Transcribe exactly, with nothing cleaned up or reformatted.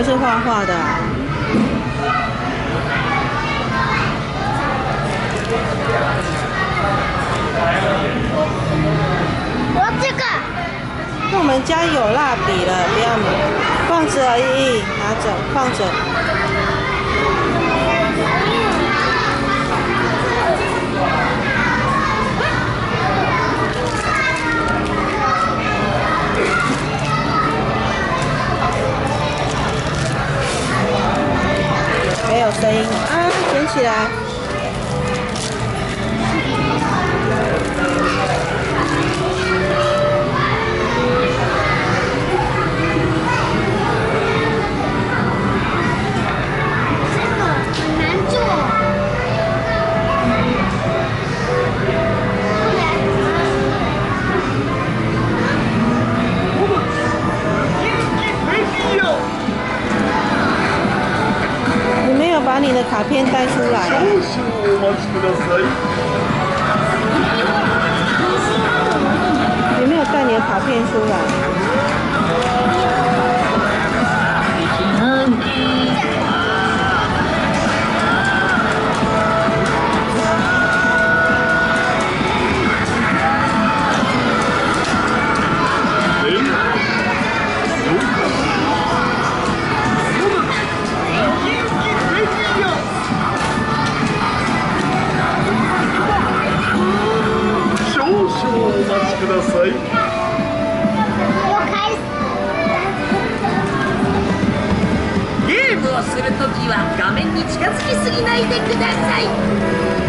个是画画的、啊。 我这个。 那我们家有蜡笔了，不要买，放着而已，拿走，放着。没有声音啊，捡起来。你没有把你的卡片带出来。你没有带你的卡片出来。 ゲームをするときは画面に近づきすぎないでください。